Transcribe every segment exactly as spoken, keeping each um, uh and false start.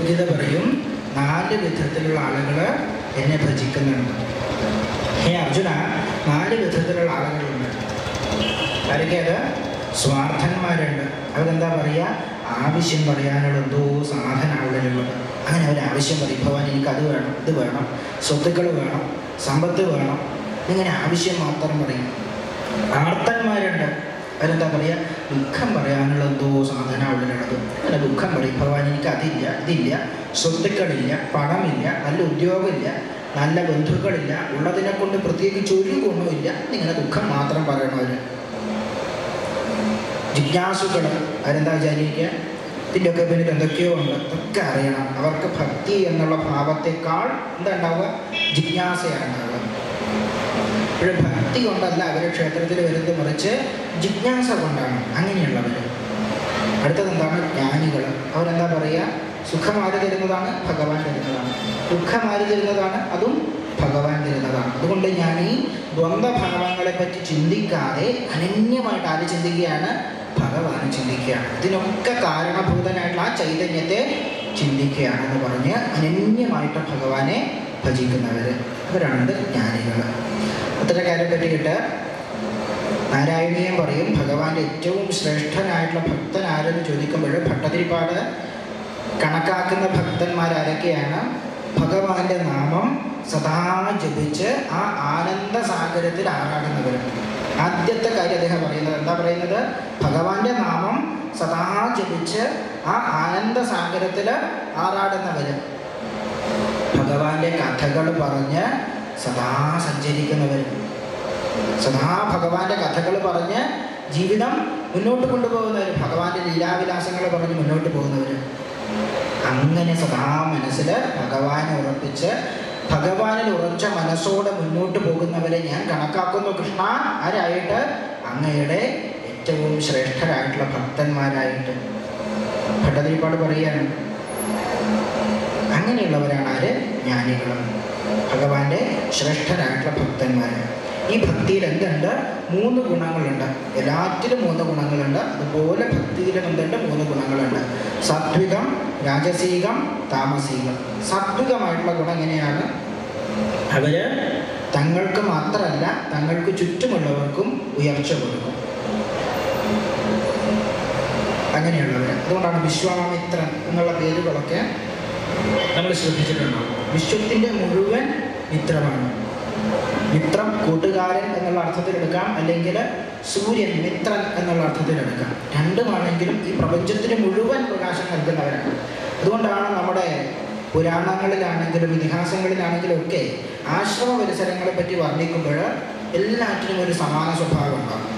ഭഗവത്ഗീത പറയും, നാല് വിധത്തിലുള്ള ആളുകൾ എന്നെ ഭജിക്കുന്നുണ്ട്. ഹേ അർജുന, നാല് വിധത്തിലുള്ള ആളുകളുണ്ട്. ആരൊക്കെ അത്? സ്വാർത്ഥന്മാരുണ്ട്. അവരെന്താ പറയുക? ആവശ്യം പറയാനുള്ള എന്തോ സാധനം ഉള്ളിലുള്ളത്. അങ്ങനെ അവർ ആവശ്യം പറയും, ഭഗവാൻ എനിക്ക് അത് വേണം, ഇത് വേണം, സ്വത്തുക്കൾ വേണം, സമ്പത്ത് വേണം, ഇങ്ങനെ ആവശ്യം മാത്രം പറയും. ആർത്തന്മാരുണ്ട്. അവരെന്താ പറയുക? ദുഃഖം പറയാനുള്ള എന്തോ സാധനം ഉള്ളിലുള്ളത്. അങ്ങനെ ദുഃഖം പറയും, ഭഗവാൻ എനിക്ക് അതില്ല, ഇതില്ല, സ്വത്തുക്കളില്ല, പണമില്ല, നല്ല ഉദ്യോഗമില്ല, നല്ല ബന്ധുക്കളില്ല, ഉള്ളതിനെ കൊണ്ട് പ്രത്യേകിച്ച് ഒരു ഗുണമില്ല, ഇങ്ങനെ ദുഃഖം മാത്രം പറയണവർ. ജിജ്ഞാസുകൾ അവരെന്താ വിചാരിക്കുക? ഇതിൻ്റെയൊക്കെ പിന്നിൽ എന്തൊക്കെയോ ഉണ്ട്, ഇതൊക്കെ അറിയണം. അവർക്ക് ഭക്തി എന്നുള്ള ഭാവത്തെക്കാൾ എന്താ ഉണ്ടാവുക? ജിജ്ഞാസയാണ് ഉണ്ടാവുക. ഇപ്പോഴും ഭക്തി കൊണ്ടല്ല അവർ ക്ഷേത്രത്തിൽ വരുന്നത്, മറിച്ച് ജിജ്ഞാസ കൊണ്ടാണ്. അങ്ങനെയുള്ളവർ. അടുത്തത് എന്താണ്? ജ്ഞാനികൾ. അവരെന്താ പറയുക? സുഖം ആര് തരുന്നതാണ്? ഭഗവാൻ തരുന്നതാണ്. ദുഃഖം ആര് തരുന്നതാണ്? അതും ഭഗവാൻ തരുന്നതാണ്. അതുകൊണ്ട് ഞാൻ ഈ ദ്വന്ദ്വഭാവങ്ങളെ പറ്റി ചിന്തിക്കാതെ അനന്യമായിട്ട് ആര് ചിന്തിക്കുകയാണ്? ഭഗവാൻ ചിന്തിക്കുകയാണ്. ഇതിനൊക്കെ കാരണഭൂതനായിട്ടുള്ള ആ ചൈതന്യത്തെ ചിന്തിക്കുകയാണെന്ന് പറഞ്ഞ് അനന്യമായിട്ട് ഭഗവാനെ ഭജിക്കുന്നവർ, അവരാണ് ജ്ഞാനികൾ. അത്തരക്കാരെ പറ്റിയിട്ട് നാരായണീയം പറയും, ഭഗവാന്റെ ഏറ്റവും ശ്രേഷ്ഠനായിട്ടുള്ള ഭക്തൻ ആരെന്ന് ചോദിക്കുമ്പോൾ ഭട്ടതിരിപ്പാട് കണക്കാക്കുന്ന ഭക്തന്മാരാരൊക്കെയാണ്? ഭഗവാന്റെ നാമം സദാ ജപിച്ച് ആ ആനന്ദസാഗരത്തിൽ ആറാടുന്നവർ. ആദ്യത്തെ കാര്യം അദ്ദേഹം പറയുന്നത് എന്താ പറയുന്നത്? ഭഗവാന്റെ നാമം സദാ ജപിച്ച് ആ ആനന്ദസാഗരത്തിൽ ആറാടുന്നവർ. ഭഗവാന്റെ കഥകൾ പറഞ്ഞ് സദാ സഞ്ചരിക്കുന്നവർ. സദാ ഭഗവാന്റെ കഥകൾ പറഞ്ഞ് ജീവിതം മുന്നോട്ട് കൊണ്ടുപോകുന്നവർ. ഭഗവാന്റെ ലീലാവിലാസങ്ങൾ പറഞ്ഞ് മുന്നോട്ട് പോകുന്നവർ. അങ്ങനെ സദാ മനസ്സിൽ ഭഗവാനെ ഉറപ്പിച്ച് ഭഗവാനിൽ ഉറച്ച മനസ്സോടെ മുന്നോട്ട് പോകുന്നവരെ ഞാൻ കണക്കാക്കുന്നു കൃഷ്ണ ആരായിട്ട്? അങ്ങയുടെ ഏറ്റവും ശ്രേഷ്ഠരായിട്ടുള്ള ഭക്തന്മാരായിട്ട്. ഭട്ടതിരിപ്പാട് പറയുകയാണ്. അങ്ങനെയുള്ളവരാണ് ആര്? ജ്ഞാനികളും ഭഗവാന്റെ ശ്രേഷ്ഠരായിട്ടുള്ള ഭക്തന്മാർ. ഈ ഭക്തിയിൽ എന്തുണ്ട്? മൂന്ന് ഗുണങ്ങളുണ്ട്. എല്ലാറ്റിലും മൂന്ന് ഗുണങ്ങളുണ്ട്. അതുപോലെ ഭക്തിയിലും എന്തുണ്ട്? മൂന്ന് ഗുണങ്ങളുണ്ട്. സാത്വികം, രാജസീകം, താമസീകം. സാത്വികമായിട്ടുള്ള ഗുണം എങ്ങനെയാണ്? അവര് തങ്ങൾക്ക് മാത്രമല്ല തങ്ങൾക്ക് ചുറ്റുമുള്ളവർക്കും ഉയർച്ച കൊടുക്കും. അങ്ങനെയുള്ളവർ. അതുകൊണ്ടാണ് വിശ്വാമിത്രൻ എന്നുള്ള പേരുകളൊക്കെ നമ്മൾ ശ്രദ്ധിച്ചിട്ടുണ്ടാവും. വിശ്വത്തിൻ്റെ മുഴുവൻ മിത്രമാണ്. മിത്രം കൂട്ടുകാരൻ എന്നുള്ള അർത്ഥത്തിലെടുക്കാം, അല്ലെങ്കിൽ സൂര്യൻ മിത്രൻ എന്നുള്ള അർത്ഥത്തിലെടുക്കാം. രണ്ടുമാണെങ്കിലും ഈ പ്രപഞ്ചത്തിന് മുഴുവൻ പ്രകാശം നൽകുന്നവരാണ്. അതുകൊണ്ടാണ് നമ്മുടെ പുരാണങ്ങളിലാണെങ്കിലും ഇതിഹാസങ്ങളിലാണെങ്കിലും ഒക്കെ ആശ്രമ പരിസരങ്ങളെ പറ്റി വർണ്ണിക്കുമ്പോൾ എല്ലാറ്റിനും ഒരു സമാന സ്വഭാവം ഉണ്ടാകും.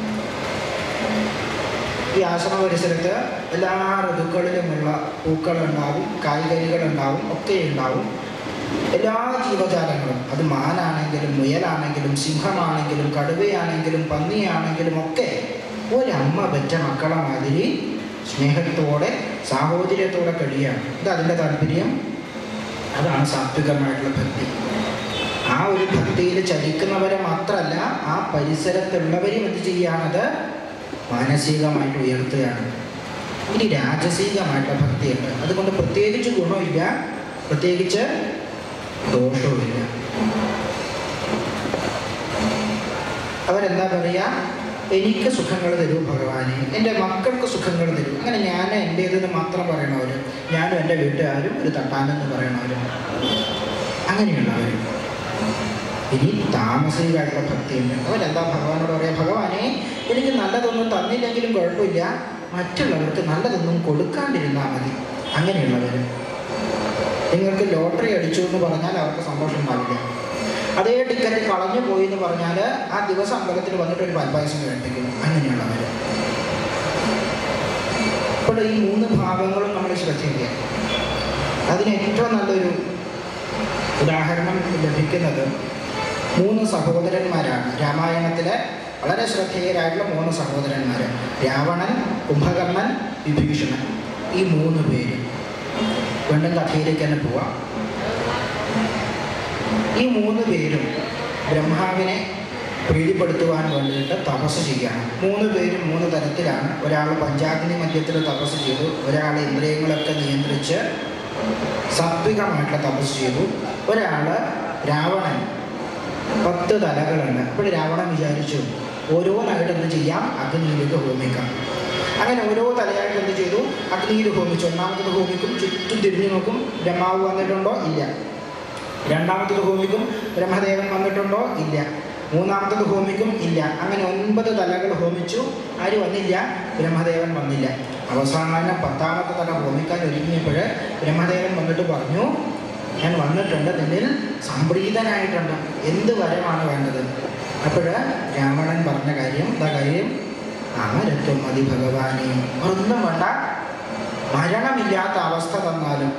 ഈ ആശ്രമ പരിസരത്ത് എല്ലാ ഋതുക്കളിലുമുള്ള പൂക്കളുണ്ടാവും, കായ്കനികളുണ്ടാവും, ഒക്കെ ഉണ്ടാവും. എല്ലാ ജീവജാലങ്ങളും, അത് മാനാണെങ്കിലും മുയലാണെങ്കിലും സിംഹമാണെങ്കിലും കടുവയാണെങ്കിലും പന്നിയാണെങ്കിലും ഒക്കെ ഒരമ്മ പെറ്റ മക്കളെ മാതിരി സ്നേഹത്തോടെ സാഹോദര്യത്തോടെ കഴിയാണ്. ഇത് അതിൻ്റെ താല്പര്യം. അതാണ് സാത്വികമായിട്ടുള്ള ഭക്തി. ആ ഒരു ഭക്തിയിൽ ചലിക്കുന്നവരെ മാത്രമല്ല ആ പരിസരത്തുള്ളവരും എന്ത് ചെയ്യുകയാണത്? മാനസികമായിട്ട് ഉയർത്തുകയാണ്. ഇനി രാജസീകമായിട്ടുള്ള ഭക്തിയുണ്ട്. അതുകൊണ്ട് പ്രത്യേകിച്ച് ഗുണമില്ല, പ്രത്യേകിച്ച് ദോഷവുമില്ല. അവരെന്താ പറയുക? എനിക്ക് സുഖങ്ങൾ തരൂ ഭഗവാനെ, എൻ്റെ മക്കൾക്ക് സുഖങ്ങൾ തരൂ. അങ്ങനെ ഞാൻ എൻ്റേതെന്ന് മാത്രം പറയണവർ, ഞാനും എൻ്റെ വീട്ടുകാരും ഒരു തട്ടാനെന്ന് പറയണവർ, അങ്ങനെയുള്ളവർ. ഇനി താമസികമായിട്ടുള്ള ഭക്തിയുണ്ട്. അവരെന്താ ഭഗവാനോട് പറയാം? ഭഗവാനെ, എനിക്ക് നല്ലതൊന്നും തന്നില്ലെങ്കിലും കുഴപ്പമില്ല, മറ്റുള്ളവർക്ക് നല്ലതൊന്നും കൊടുക്കാണ്ടിരുന്നാൽ മതി. അങ്ങനെയുള്ളവർ. നിങ്ങൾക്ക് ലോട്ടറി അടിച്ചു എന്ന് പറഞ്ഞാൽ അവർക്ക് സന്തോഷം ഉണ്ടാവില്ല. അതേ ടിക്കറ്റ് കളഞ്ഞു പോയി എന്ന് പറഞ്ഞാൽ ആ ദിവസം അമ്പലത്തിൽ വന്നിട്ട് ഒരു പാൽപ്പായസം കഴിപ്പിക്കുന്നു. അങ്ങനെയുള്ളവർ. അപ്പോൾ ഈ മൂന്ന് ഭാവങ്ങളും നമ്മൾ ശ്രദ്ധിക്കുക. അതിന് ഏറ്റവും നല്ലൊരു ഉദാഹരണം ലഭിക്കുന്നത് മൂന്ന് സഹോദരന്മാരാണ്. രാമായണത്തിലെ വളരെ ശ്രദ്ധേയരായിട്ടുള്ള മൂന്ന് സഹോദരന്മാർ: രാവണൻ, കുംഭകർണൻ, വിഭീഷണൻ. ഈ മൂന്ന് പേര്. വീണ്ടും കഥയിലേക്ക് തന്നെ പോവാം. ഈ മൂന്ന് പേരും ബ്രഹ്മാവിനെ പ്രീതിപ്പെടുത്തുവാൻ വേണ്ടിയിട്ട് തപസ് ചെയ്യുകയാണ്. മൂന്ന് പേരും മൂന്ന് തരത്തിലാണ്. ഒരാൾ പഞ്ചാഗ്നി മധ്യത്തിൽ തപസ് ചെയ്തു, ഒരാൾ ഇന്ദ്രിയങ്ങളൊക്കെ നിയന്ത്രിച്ച് സാത്വികമായിട്ടുള്ള തപസ് ചെയ്തു. ഒരാൾ രാവണൻ പത്ത് തലകളുണ്ട്. അപ്പോൾ രാവണൻ വിചാരിച്ചു ഓരോന്നായിട്ട് എന്ത് ചെയ്യാം, അഗ്നിയിലേക്ക് ഹോമിക്കാം. അങ്ങനെ ഓരോ തലയായിട്ട് എന്ത് ചെയ്തു, അഗ്നിയിൽ ഹോമിച്ചു. ഒന്നാമത്തത് ഹോമിക്കും, ചുറ്റും തിരിഞ്ഞു നോക്കും, ബ്രഹ്മാവ് വന്നിട്ടുണ്ടോ ഇല്ല. രണ്ടാമത്തത് ഹോമിക്കും, ബ്രഹ്മദേവൻ വന്നിട്ടുണ്ടോ ഇല്ല. മൂന്നാമത്തത് ഹോമിക്കും, ഇല്ല. അങ്ങനെ ഒൻപത് തലകൾ ഹോമിച്ചു, ആര് വന്നില്ല, ബ്രഹ്മദേവൻ വന്നില്ല. അവസാനം പത്താമത്തെ തല ഹോമിക്കാൻ ഒരുങ്ങിയപ്പോൾ ബ്രഹ്മദേവൻ വന്നിട്ട് പറഞ്ഞു, ഞാൻ വന്നിട്ടുണ്ട്, നിന്നിൽ സംപ്രീതനായിട്ടുണ്ട്, എന്ത് വരമാണ് വേണ്ടത്? അപ്പോൾ രാവണൻ പറഞ്ഞ കാര്യം എന്താ കാര്യം, അമരത്വം മതി ഭഗവാനെ, ഒന്നും വേണ്ട, മരണമില്ലാത്ത അവസ്ഥ തന്നാലും.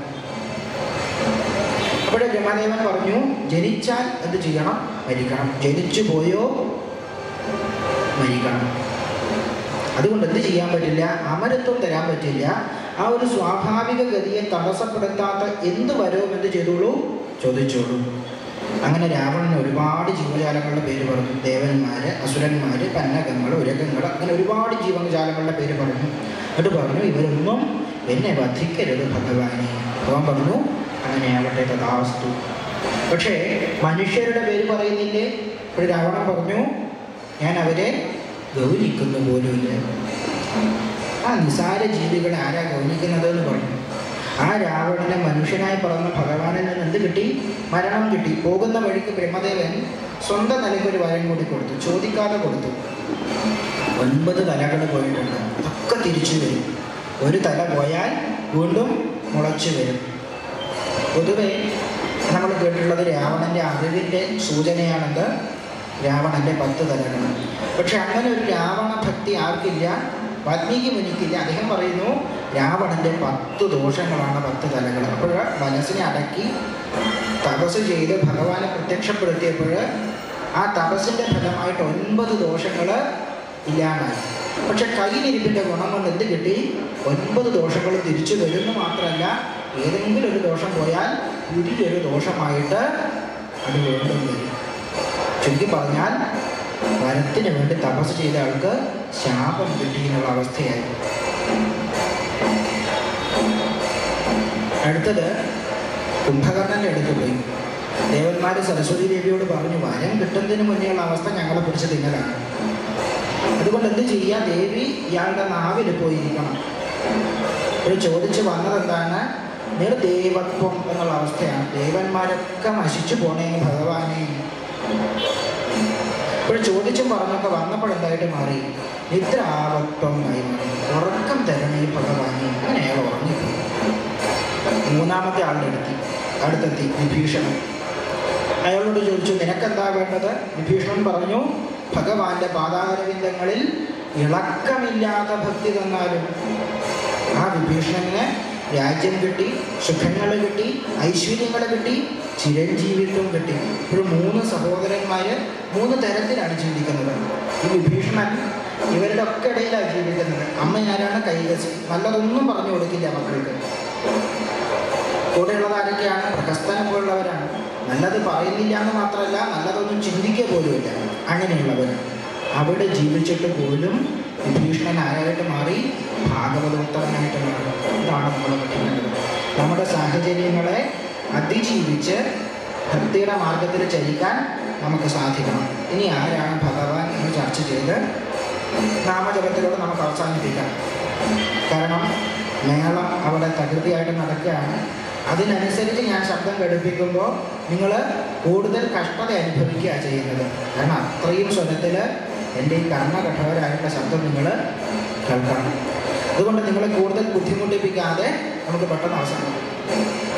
അപ്പോൾ ബ്രഹ്മദേവൻ പറഞ്ഞു, ജനിച്ചാൽ എന്ത് ചെയ്യണം, മരിക്കണം. ജനിച്ചു പോയോ മരിക്കണം. അതുകൊണ്ട് എന്ത് ചെയ്യാൻ പറ്റില്ല, അമരത്വം തരാൻ പറ്റില്ല. ആ ഒരു സ്വാഭാവിക ഗതിയെ തടസ്സപ്പെടുത്താത്ത എന്ത് വരവും എന്ത് ചെയ്തോളൂ, ചോദിച്ചോളൂ. അങ്ങനെ രാവണന് ഒരുപാട് ജീവജാലങ്ങളുടെ പേര് പറഞ്ഞു. ദേവന്മാർ, അസുരന്മാർ, പന്നകങ്ങൾ, ഉരകങ്ങൾ, അങ്ങനെ ഒരുപാട് ജീവജാലങ്ങളുടെ പേര് പറഞ്ഞു. എന്നിട്ട് പറഞ്ഞു, ഇവരൊന്നും എന്നെ വധിക്കരുത് ഭഗവാനെ. ഭഗവാൻ പറഞ്ഞു, അങ്ങനെയാവട്ടെ, തഥാസ്തു. പക്ഷേ മനുഷ്യരുടെ പേര് പറയുന്നില്ലേ? ഇപ്പോൾ രാവണൻ പറഞ്ഞു, ഞാൻ അവരെ ഗൗനിക്കുന്നു പോലുമില്ല. ആ നിസാര ജീവികളെ ആരാ ഗൗനിക്കുന്നത് എന്ന് പറഞ്ഞു. ആ രാവണനെ മനുഷ്യനായി പറഞ്ഞ ഭഗവാനിൽ നിന്ന് എന്ത് കിട്ടി, മരണം കിട്ടി. പോകുന്ന വഴിക്ക് ബ്രഹ്മദേവൻ സ്വന്തം നിലയ്ക്ക് ഒരു വരം കൂടി കൊടുത്തു, ചോദിക്കാതെ കൊടുത്തു. ഒൻപത് തലകൾ പോയിട്ടുണ്ട്, അതൊക്കെ തിരിച്ചു വരും. ഒരു തല പോയാൽ വീണ്ടും മുളച്ചു വരും. പൊതുവെ നമ്മൾ കേട്ടിട്ടുള്ളത് രാവണൻ്റെ അറിവിൻ്റെ സൂചനയാണെന്ന്, രാവണൻ്റെ പത്ത് തലകൾ. പക്ഷെ അങ്ങനെ ഒരു രാവണ ഭക്തി ആർക്കില്ല, വാൽമീകി മുനിക്കില്ല. അദ്ദേഹം പറയുന്നു, രാവണൻ്റെ പത്ത് ദോഷങ്ങളാണ് പത്ത് തലകൾ. അപ്പോൾ മനസ്സിനെ അടക്കി തപസ് ചെയ്ത് ഭഗവാനെ പ്രത്യക്ഷപ്പെടുത്തിയപ്പോൾ ആ തപസ്സിൻ്റെ ഫലമായിട്ട് ഒൻപത് ദോഷങ്ങൾ ഇല്ലാണ്ടായി. പക്ഷെ കയ്യിലിരിപ്പിൻ്റെ ഗുണം കൊണ്ട് എന്ത് കിട്ടി, ഒൻപത് ദോഷങ്ങൾ തിരിച്ചു വരുന്നു. മാത്രമല്ല, ഏതെങ്കിലും ഒരു ദോഷം പോയാൽ പുതിയൊരു ദോഷമായിട്ട് അത് വീണ്ടും വരും. ചുരുക്കി പറഞ്ഞാൽ വരത്തിന് വേണ്ടി തപസ് ചെയ്ത ആൾക്ക് ശാപം കിട്ടി എന്നുള്ള അവസ്ഥയായി. അടുത്തത് കുംഭകർണൻ്റെ അടുത്ത് പോയി. ദേവന്മാർ സരസ്വതി ദേവിയോട് പറഞ്ഞു, വരം കിട്ടുന്നതിന് മുന്നേയുള്ള അവസ്ഥ ഞങ്ങളെ പിടിച്ച് തിന്നലാണ്. അതുകൊണ്ട് എന്ത് ചെയ്യുക, ദേവി ഇയാളുടെ നാവിൽ പോയിരിക്കണം. ഒരു ചോദിച്ച് വന്നതെന്താണ്, നിർദേവത്വം എന്നുള്ള അവസ്ഥയാണ്. ദേവന്മാരൊക്കെ നശിച്ചു പോണേന്ന് ഭഗവാനെ. ഇപ്പോൾ ചോദിച്ചും പറഞ്ഞൊക്കെ വന്നപ്പോഴെന്തായിട്ട് മാറി, നിദ്രാവത്വം ആയി മാറി. ഉറക്കം തരണേ ഭഗവാനെ. അങ്ങനെ അയാൾ ഉറങ്ങിപ്പോയി. മൂന്നാമത്തെ ആളുടെ അടുത്തി അടുത്തെത്തി വിഭീഷണൻ. അയാളോട് ചോദിച്ചു, നിനക്കെന്താ വേണ്ടത്? വിഭീഷണൻ പറഞ്ഞു, ഭഗവാന്റെ പാദാരവിന്ദങ്ങളിൽ ഇളക്കമില്ലാത്ത ഭക്തി തന്നാലും. ആ വിഭീഷണന് രാജ്യം കിട്ടി, സുഖങ്ങൾ കിട്ടി, ഐശ്വര്യങ്ങൾ കിട്ടി, ചിരഞ്ജീവിത്വം കിട്ടി. ഇപ്പോൾ മൂന്ന് സഹോദരന്മാർ മൂന്ന് തരത്തിലാണ് ജീവിക്കുന്നത്. ഈ വിഭീഷണൻ ഇവരുടെ ഒക്കെ ഇടയിലാണ് ജീവിക്കുന്നത്. അമ്മ ആരാണ്, കൈകസി. നല്ലതൊന്നും പറഞ്ഞു കൊടുക്കില്ല മക്കൾക്ക്. കൂടെയുള്ളത് ആരൊക്കെയാണ്, പ്രഹസ്തനെ പോലുള്ളവരാണ്. നല്ലത് പറയുന്നില്ല എന്ന് മാത്രമല്ല, നല്ലതൊന്നും ചിന്തിക്കുക പോലുമില്ല. അങ്ങനെയുള്ളവർ അവിടെ ജീവിച്ചിട്ട് പോലും വിഭീഷണൻ ആരായിട്ട് മാറി, ഭാഗവതോത്തരനായിട്ട് മാറി. ഇതാണ് നമ്മൾ പഠിക്കേണ്ടത്. നമ്മുടെ സാഹചര്യങ്ങളെ അതിജീവിച്ച് ഭക്തിയുടെ മാർഗത്തിൽ ചലിക്കാൻ നമുക്ക് സാധിക്കണം. ഇനി ആരാണ് ഭഗവാൻ എന്ന് ചർച്ച ചെയ്ത് നാമജപത്തിലൂടെ നമുക്ക് അവസാനിപ്പിക്കാം. കാരണം മേളം അവിടെ തകൃതിയായിട്ട് നടക്കുകയാണ്. അതിനനുസരിച്ച് ഞാൻ ശബ്ദം ഘടിപ്പിക്കുമ്പോൾ നിങ്ങൾ കൂടുതൽ കഷ്ടത അനുഭവിക്കുകയാണ് ചെയ്യുന്നത്. കാരണം അത്രയും സ്വരത്തിൽ എൻ്റെ ഈ കർണകഠോരായിട്ടുള്ള ശബ്ദം നിങ്ങൾ കേൾക്കണം. അതുകൊണ്ട് നിങ്ങളെ കൂടുതൽ ബുദ്ധിമുട്ടിപ്പിക്കാതെ നമുക്ക് പെട്ടെന്ന് അവസാനിക്കും.